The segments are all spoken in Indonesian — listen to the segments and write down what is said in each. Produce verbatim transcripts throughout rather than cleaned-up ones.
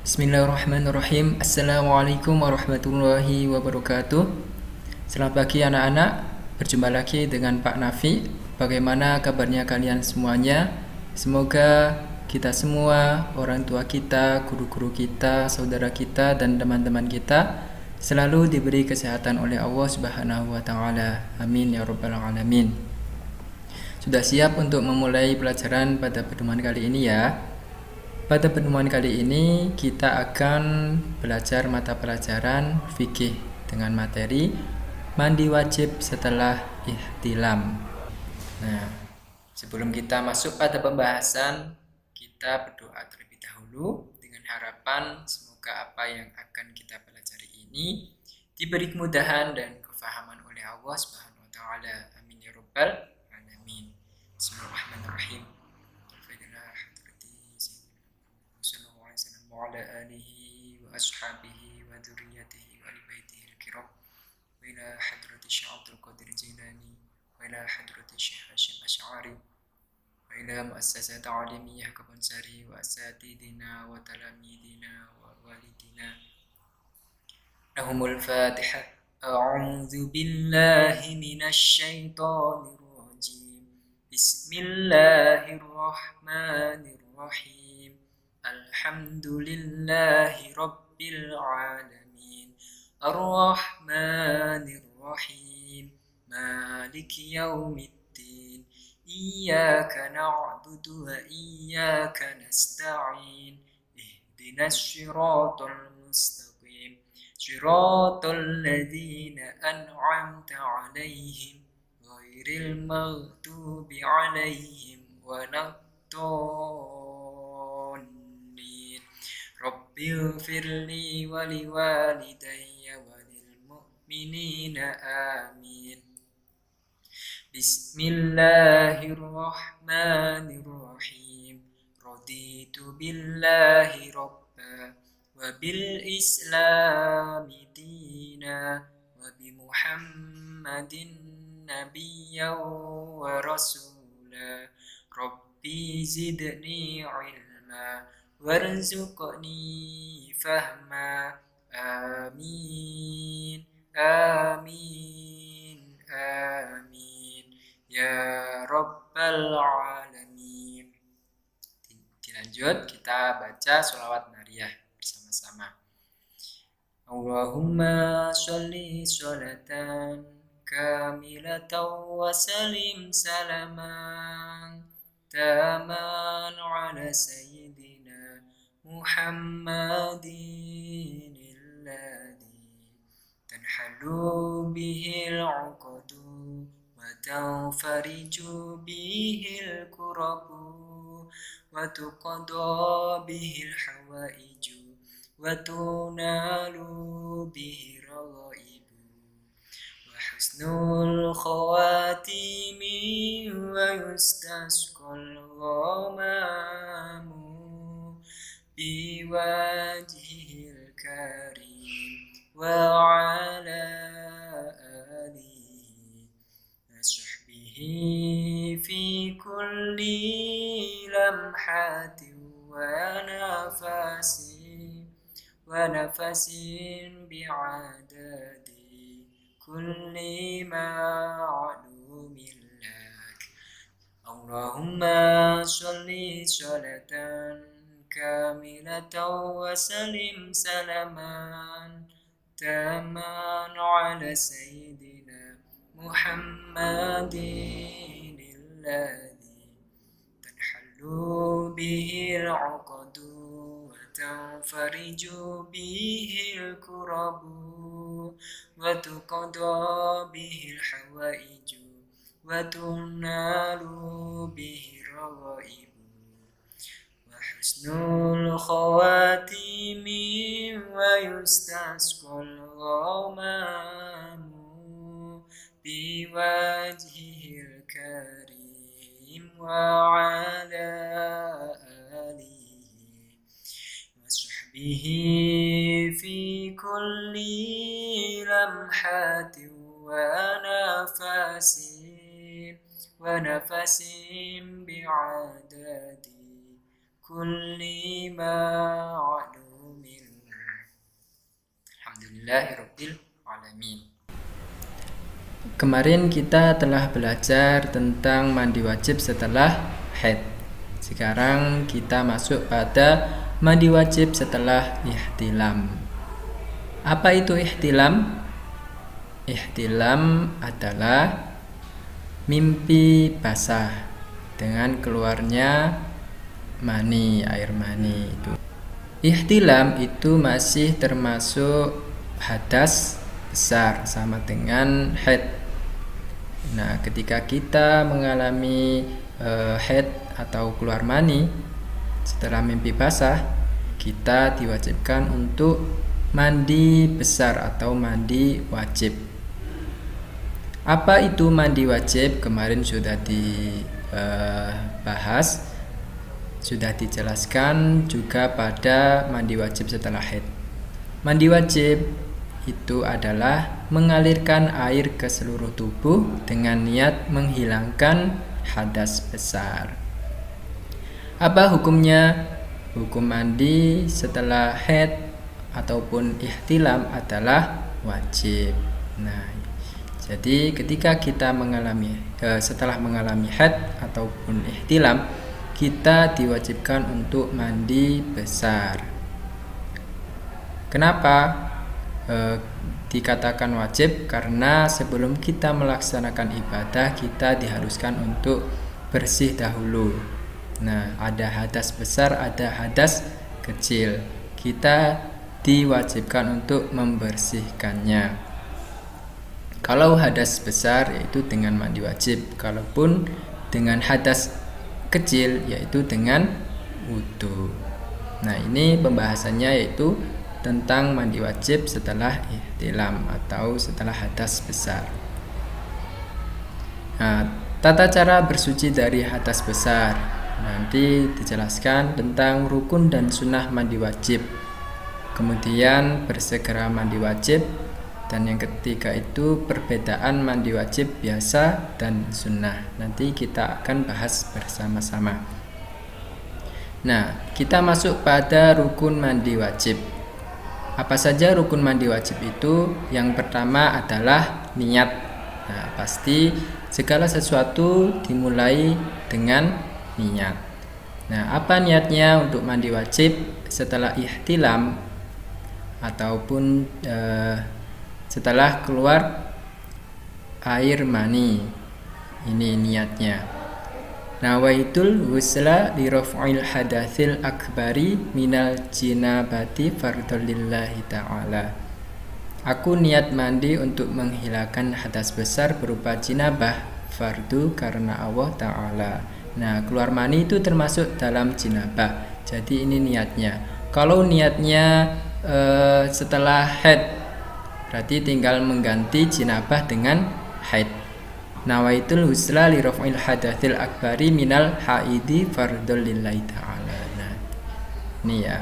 Bismillahirrahmanirrahim. Assalamualaikum warahmatullahi wabarakatuh. Selamat pagi anak-anak. Berjumpa lagi dengan Pak Nafi. Bagaimana kabarnya kalian semuanya? Semoga kita semua, orang tua kita, guru-guru kita, saudara kita, dan teman-teman kita selalu diberi kesehatan oleh Allah Subhanahu wa taala. Amin ya rabbal alamin. Sudah siap untuk memulai pelajaran pada pertemuan kali ini ya? Pada pertemuan kali ini kita akan belajar mata pelajaran fikih dengan materi mandi wajib setelah ihtilam. Nah, sebelum kita masuk pada pembahasan, kita berdoa terlebih dahulu dengan harapan semoga apa yang akan kita pelajari ini diberi kemudahan dan kefahaman oleh Allah Subhanahu wa taala. Amin ya rabbal alamin. Bismillahirrahmanirrahim. وعلى آله وأصحابه وذريته وآل بيته الكرام وإلى حضرة الشيخ عبد القادر الجيلاني وإلى حضرة الشيخ هاشم الأشعري وإلى مؤسسة تعليمية كبنساري وأساتذتنا وتلاميذنا ووالدينا لهم الفاتحة. أعوذ بالله من الشيطان الرجيم بسم الله الرحمن الرحيم Alhamdulillahi Rabbil Alamin Ar-Rahmanir Rahim Maliki Yawmiddin Iyyaka na'budu wa iyyaka nasta'in Ihdinas siratal mustaqim Siratal ladzina an'amta 'alaihim ghairil maghdubi 'alaihim waladdallin Rabbighfirli wa liwalidayya wa lilmu'minina amin. Bismillahirrahmanirrahim. Raditu billahi rabba wa bil islami dina wa bi Muhammadin nabiyyan wa rasula. Rabbi zidni ilma warzuqni fahma. Amin amin amin ya rabbal alamin. Dilanjut kita baca sholawat nariyah bersama-sama. Allahumma sholli sholatan kamilatan wa salim salaman taman ala sayyidina Muhammadin alladhi tanhalu bihil uqadu wa tanfariju bihil kurabu wa tuqada bihil hawaiju wa tunalu bihi raghaibu wa husnul khawatimi wa yustasqal ghamamu biwajhil karim wa ala alihi wa sahbihi fi kulli lamhatin wa nafasin wa nafasin bi'adadi kulli ma'lumin lak. Allahumma sholli sholatan kamilatan wa salim salaman taman ala sayyidina Muhammadin alladhi tanhalu bihil uqadu wa tanfariju bihil kurabu wa tuqada bihil hawaiju wa tunalu bihi raghaibu husnul khawatimi wa yustasqal ghamamu biwajhil karim wa ala alihi wa sahbihi fi kulli lamhatin wa nafasin wa nafasin bi'adadi kulli ma'lum Alhamdulillahirabbil alamin. Kemarin kita telah belajar tentang mandi wajib setelah haid. Sekarang kita masuk pada mandi wajib setelah ihtilam. Apa itu ihtilam? Ihtilam adalah mimpi basah dengan keluarnya mani, air mani itu. Ihtilam itu masih termasuk hadas besar, sama dengan haid. Nah, ketika kita mengalami uh, haid atau keluar mani setelah mimpi basah, kita diwajibkan untuk mandi besar atau mandi wajib. Apa itu mandi wajib? Kemarin sudah dibahas, uh, sudah dijelaskan juga pada mandi wajib setelah haid. Mandi wajib itu adalah mengalirkan air ke seluruh tubuh dengan niat menghilangkan hadas besar. Apa hukumnya? Hukum mandi setelah haid ataupun ihtilam adalah wajib. Nah, jadi ketika kita mengalami eh, setelah mengalami haid ataupun ihtilam, kita diwajibkan untuk mandi besar. Kenapa e, dikatakan wajib? Karena sebelum kita melaksanakan ibadah, kita diharuskan untuk bersih dahulu. Nah, ada hadas besar, ada hadas kecil. Kita diwajibkan untuk membersihkannya. Kalau hadas besar yaitu dengan mandi wajib, kalaupun dengan hadas kecil yaitu dengan wudu. Nah, ini pembahasannya yaitu tentang mandi wajib setelah ihtilam atau setelah hadas besar. Nah, tata cara bersuci dari hadas besar nanti dijelaskan tentang rukun dan sunnah mandi wajib. Kemudian bersegera mandi wajib, dan yang ketiga itu perbedaan mandi wajib biasa dan sunnah. Nanti kita akan bahas bersama-sama. Nah, kita masuk pada rukun mandi wajib. Apa saja rukun mandi wajib itu? Yang pertama adalah niat. Nah, pasti segala sesuatu dimulai dengan niat. Nah, apa niatnya untuk mandi wajib setelah ihtilam ataupun eh, setelah keluar air mani? Ini niatnya. Nawaitul ghusla li raf'il hadatsil akbari minal jinabati fardholillahi ta'ala. Aku niat mandi untuk menghilangkan hadas besar berupa jinabah, fardu karena Allah Ta'ala. Nah, keluar mani itu termasuk dalam jinabah. Jadi ini niatnya. Kalau niatnya eh, setelah haid, berarti tinggal mengganti jinabah dengan haid. Nawaitul husla li raf'il hadatsil akbari minal haidi fardhul lillahi ta'ala. Nah, ini ya.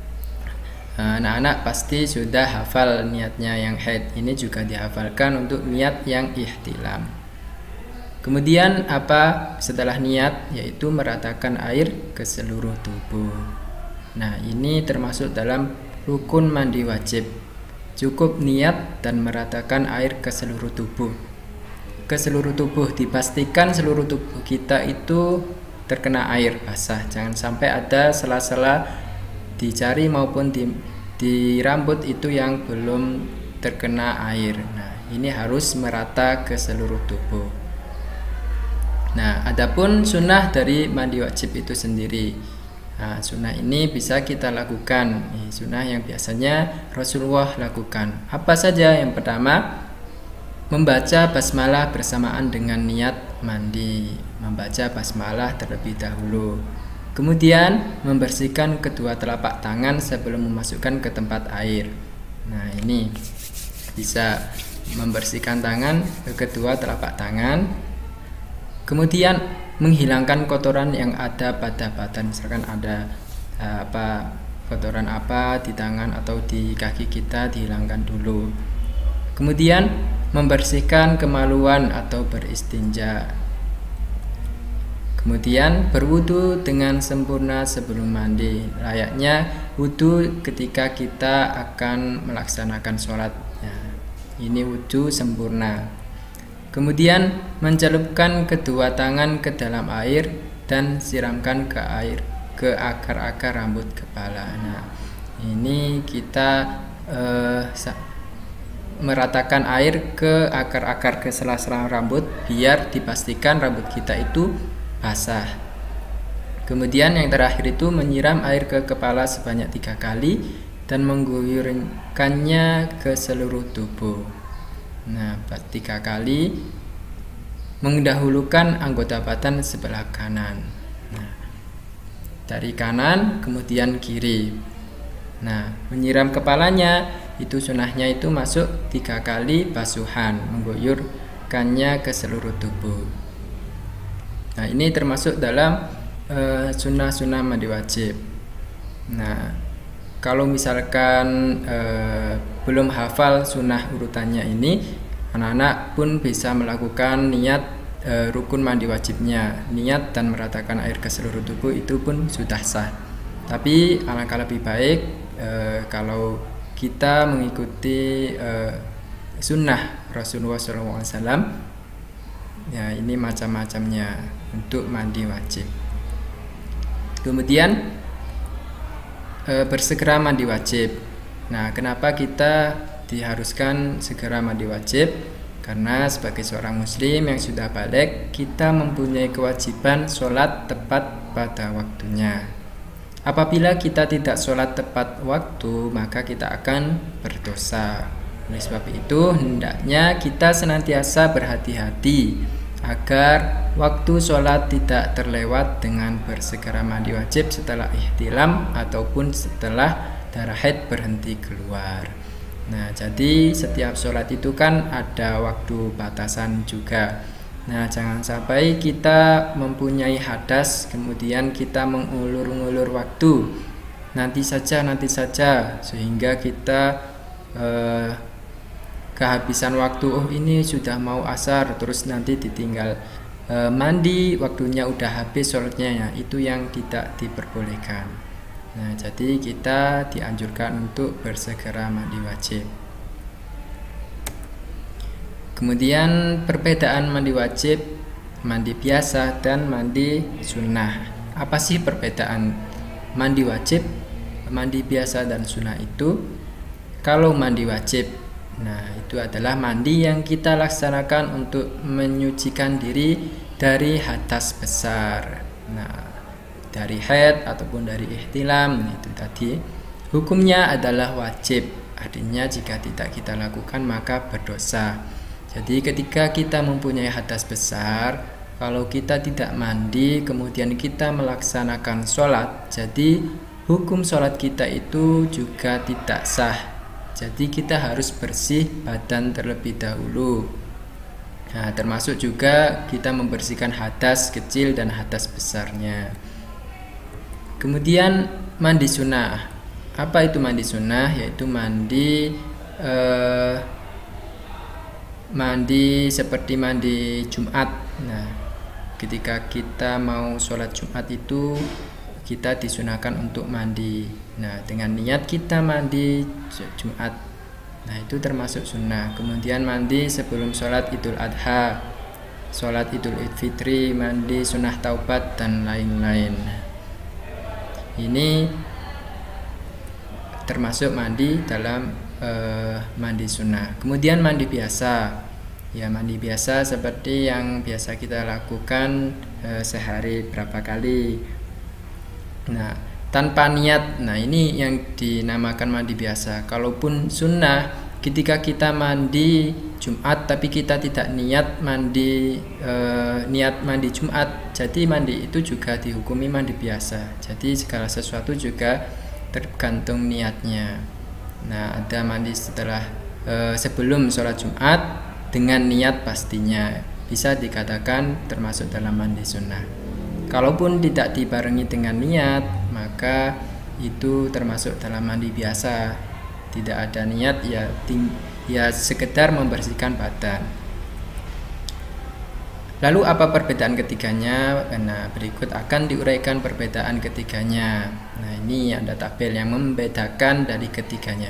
Anak-anak pasti sudah hafal niatnya yang haid. Ini juga dihafalkan untuk niat yang ihtilam. Kemudian apa setelah niat? Yaitu meratakan air ke seluruh tubuh. Nah, ini termasuk dalam rukun mandi wajib. Cukup niat dan meratakan air ke seluruh tubuh. Ke seluruh tubuh, dipastikan seluruh tubuh kita itu terkena air basah. Jangan sampai ada sela-sela di jari maupun di, di rambut itu yang belum terkena air. Nah, ini harus merata ke seluruh tubuh. Nah, adapun sunnah dari mandi wajib itu sendiri. Nah, sunnah ini bisa kita lakukan. Ini sunnah yang biasanya Rasulullah lakukan. Apa saja? Yang pertama, membaca basmalah bersamaan dengan niat mandi. Membaca basmalah terlebih dahulu. Kemudian membersihkan kedua telapak tangan sebelum memasukkan ke tempat air. Nah, ini bisa membersihkan tangan ke kedua telapak tangan. Kemudian menghilangkan kotoran yang ada pada badan. Misalkan ada apa kotoran apa di tangan atau di kaki kita, dihilangkan dulu. Kemudian membersihkan kemaluan atau beristinja. Kemudian berwudu dengan sempurna sebelum mandi, layaknya wudu ketika kita akan melaksanakan sholat. Nah, ini wudu sempurna. Kemudian mencelupkan kedua tangan ke dalam air dan siramkan ke air ke akar-akar rambut kepala. Nah, ini kita eh, meratakan air ke akar-akar ke sela-sela rambut biar dipastikan rambut kita itu basah. Kemudian yang terakhir itu menyiram air ke kepala sebanyak tiga kali dan mengguyurkannya ke seluruh tubuh. Nah, tiga kali mendahulukan anggota badan sebelah kanan. Nah, dari kanan kemudian kiri. Nah, menyiram kepalanya itu sunahnya itu masuk tiga kali basuhan, mengguyurkannya ke seluruh tubuh. Nah, ini termasuk dalam uh, sunnah-sunnah mandi wajib. Nah, kalau misalkan uh, belum hafal sunnah urutannya ini, anak-anak pun bisa melakukan niat uh, rukun mandi wajibnya, niat dan meratakan air ke seluruh tubuh itu pun sudah sah. Tapi alangkah lebih baik uh, kalau kita mengikuti uh, sunnah Rasulullah shallallahu alaihi wasallam. Ya, ini macam-macamnya untuk mandi wajib. Kemudian e, bersegera mandi wajib. Nah, kenapa kita diharuskan segera mandi wajib? Karena sebagai seorang muslim yang sudah baligh, kita mempunyai kewajiban sholat tepat pada waktunya. Apabila kita tidak sholat tepat waktu, maka kita akan berdosa. Oleh sebab itu, hendaknya kita senantiasa berhati-hati agar waktu sholat tidak terlewat dengan bersegera mandi wajib setelah ihtilam ataupun setelah darah haid berhenti keluar. Nah, jadi setiap sholat itu kan ada waktu batasan juga. Nah, jangan sampai kita mempunyai hadas kemudian kita mengulur-ngulur waktu, nanti saja nanti saja sehingga kita eh, kehabisan waktu. Oh, ini sudah mau asar, terus nanti ditinggal e, mandi, waktunya udah habis sholatnya, ya itu yang tidak diperbolehkan. Nah, jadi kita dianjurkan untuk bersegera mandi wajib. Kemudian perbedaan mandi wajib, mandi biasa dan mandi sunnah. Apa sih perbedaan mandi wajib, mandi biasa dan sunnah itu? Kalau mandi wajib, nah itu adalah mandi yang kita laksanakan untuk menyucikan diri dari hadas besar. Nah, dari haid ataupun dari ihtilam, itu tadi hukumnya adalah wajib. Artinya jika tidak kita lakukan maka berdosa. Jadi ketika kita mempunyai hadas besar, kalau kita tidak mandi kemudian kita melaksanakan sholat, jadi hukum sholat kita itu juga tidak sah. Jadi kita harus bersih badan terlebih dahulu. Nah, termasuk juga kita membersihkan hadas kecil dan hadas besarnya. Kemudian mandi sunnah. Apa itu mandi sunnah? Yaitu mandi eh, mandi seperti mandi Jumat. Nah, ketika kita mau sholat Jumat itu kita disunahkan untuk mandi. Nah, dengan niat kita mandi Jumat, nah itu termasuk sunnah. Kemudian mandi sebelum sholat Idul Adha, sholat Idul Fitri, mandi sunnah taubat dan lain-lain. Ini termasuk mandi dalam eh, mandi sunnah. Kemudian mandi biasa, ya mandi biasa seperti yang biasa kita lakukan eh, sehari berapa kali. Nah, tanpa niat, nah ini yang dinamakan mandi biasa. Kalaupun sunnah, ketika kita mandi Jumat tapi kita tidak niat mandi e, niat mandi Jumat, jadi mandi itu juga dihukumi mandi biasa. Jadi segala sesuatu juga tergantung niatnya. Nah, ada mandi setelah e, sebelum sholat Jumat dengan niat pastinya, bisa dikatakan termasuk dalam mandi sunnah. Kalaupun tidak dibarengi dengan niat, maka itu termasuk dalam mandi biasa. Tidak ada niat, ya ting- ya sekedar membersihkan badan. Lalu apa perbedaan ketiganya? Nah, berikut akan diuraikan perbedaan ketiganya. Nah, ini ada tabel yang membedakan dari ketiganya.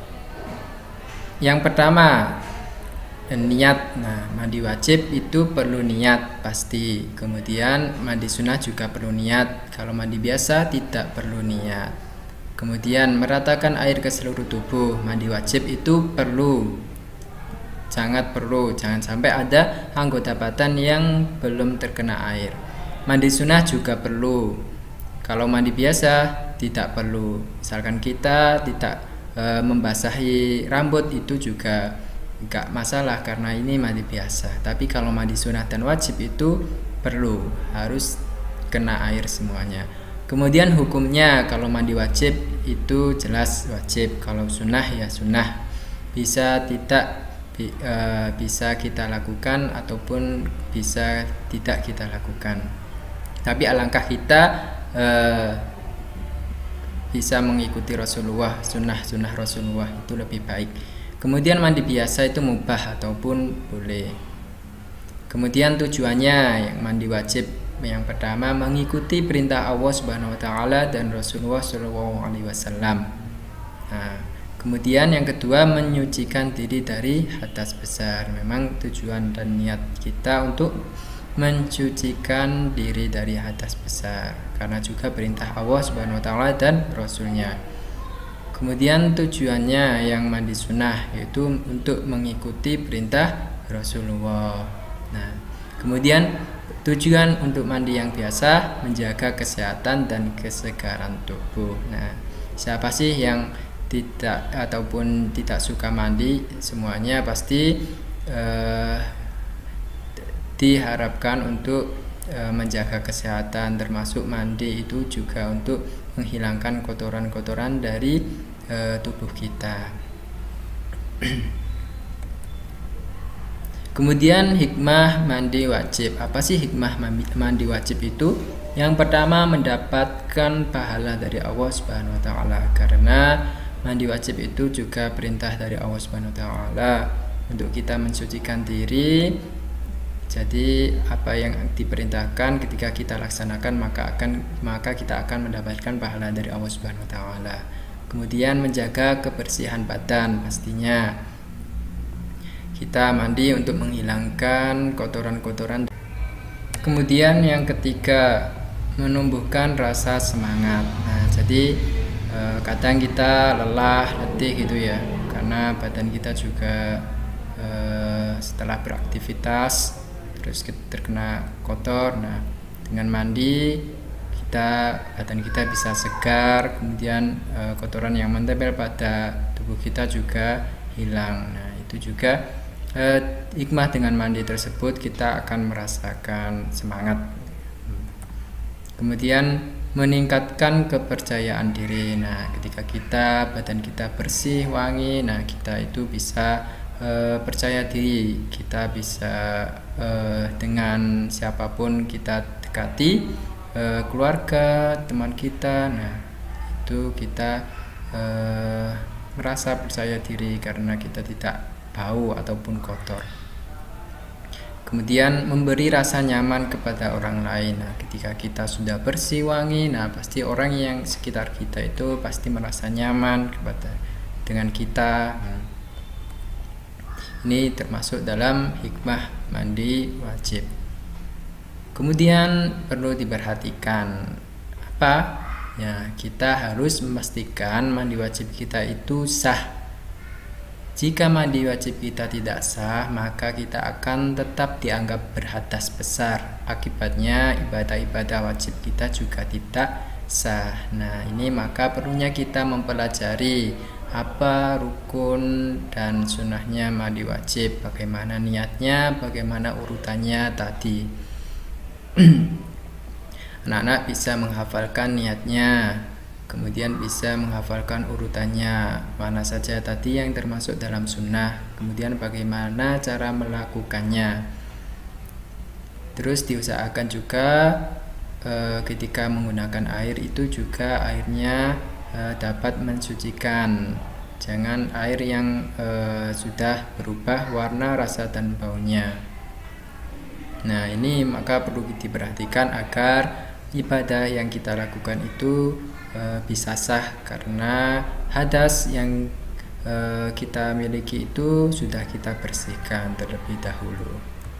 Yang pertama, niat. Nah, mandi wajib itu perlu niat pasti. Kemudian mandi sunnah juga perlu niat. Kalau mandi biasa tidak perlu niat. Kemudian meratakan air ke seluruh tubuh. Mandi wajib itu perlu. Sangat perlu, jangan sampai ada anggota badan yang belum terkena air. Mandi sunnah juga perlu. Kalau mandi biasa tidak perlu. Misalkan kita tidak e, membasahi rambut, itu juga enggak masalah karena ini mandi biasa. Tapi kalau mandi sunnah dan wajib itu perlu, harus kena air semuanya. Kemudian hukumnya, kalau mandi wajib itu jelas wajib, kalau sunnah ya sunnah. Bisa tidak bisa kita lakukan ataupun bisa tidak kita lakukan. Tapi alangkah kita eh, bisa mengikuti Rasulullah, sunnah-sunnah Rasulullah itu lebih baik. Kemudian mandi biasa itu mubah ataupun boleh. Kemudian tujuannya, yang mandi wajib yang pertama mengikuti perintah Allah Subhanahu wa taala dan Rasulullah shallallahu alaihi wasallam. Nah, kemudian yang kedua menyucikan diri dari hadas besar. Memang tujuan dan niat kita untuk mencucikan diri dari hadas besar karena juga perintah Allah Subhanahu wa taala dan Rasulnya. Kemudian tujuannya yang mandi sunnah yaitu untuk mengikuti perintah Rasulullah. Nah, kemudian tujuan untuk mandi yang biasa menjaga kesehatan dan kesegaran tubuh. Nah, siapa sih yang tidak ataupun tidak suka mandi? Semuanya pasti eh, diharapkan untuk eh, menjaga kesehatan, termasuk mandi itu juga untuk menghilangkan kotoran-kotoran dari eh, tubuh kita. Kemudian hikmah mandi wajib. Apa sih hikmah mandi wajib itu? Yang pertama, mendapatkan pahala dari Allah Subhanahu wa taala, karena mandi wajib itu juga perintah dari Allah Subhanahu wa taala untuk kita mensucikan diri. Jadi apa yang diperintahkan ketika kita laksanakan maka akan maka kita akan mendapatkan pahala dari Allah Subhanahu wa taala. Kemudian menjaga kebersihan badan, pastinya kita mandi untuk menghilangkan kotoran-kotoran. Kemudian yang ketiga, menumbuhkan rasa semangat. Nah, jadi eh, kadang kita lelah, letih gitu ya, karena badan kita juga eh, setelah beraktivitas terus terkena kotor. Nah, dengan mandi kita badan kita bisa segar, kemudian eh, kotoran yang menempel pada tubuh kita juga hilang. Nah, itu juga eh, hikmah dengan mandi tersebut, kita akan merasakan semangat. Kemudian meningkatkan kepercayaan diri. Nah, ketika kita badan kita bersih, wangi, nah kita itu bisa e, percaya diri. Kita bisa e, dengan siapapun kita dekati, e, keluarga, teman kita. Nah, itu kita e, merasa percaya diri karena kita tidak bau ataupun kotor. Kemudian memberi rasa nyaman kepada orang lain. Nah, ketika kita sudah bersih, wangi, nah pasti orang yang sekitar kita itu pasti merasa nyaman kepada dengan kita. Nah, ini termasuk dalam hikmah mandi wajib. Kemudian perlu diperhatikan apa? Ya, kita harus memastikan mandi wajib kita itu sah. Jika mandi wajib kita tidak sah, maka kita akan tetap dianggap berhadas besar. Akibatnya ibadah-ibadah wajib kita juga tidak sah. Nah, ini maka perlunya kita mempelajari apa rukun dan sunnahnya mandi wajib, bagaimana niatnya, bagaimana urutannya tadi. Anak-anak bisa menghafalkan niatnya, kemudian bisa menghafalkan urutannya, mana saja tadi yang termasuk dalam sunnah, kemudian bagaimana cara melakukannya. Terus diusahakan juga e, ketika menggunakan air itu juga airnya e, dapat mensucikan. Jangan air yang e, sudah berubah warna, rasa dan baunya. Nah, ini maka perlu diperhatikan agar ibadah yang kita lakukan itu e, bisa sah, karena hadas yang e, kita miliki itu sudah kita bersihkan terlebih dahulu.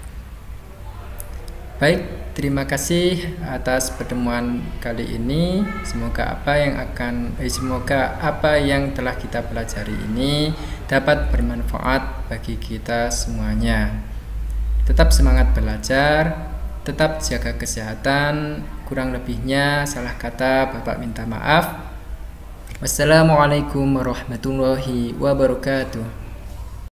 Baik, terima kasih atas pertemuan kali ini. Semoga apa yang akan eh, semoga apa yang telah kita pelajari ini dapat bermanfaat bagi kita semuanya. Tetap semangat belajar, tetap jaga kesehatan. Kurang lebihnya salah kata Bapak minta maaf. Wassalamualaikum warahmatullahi wabarakatuh.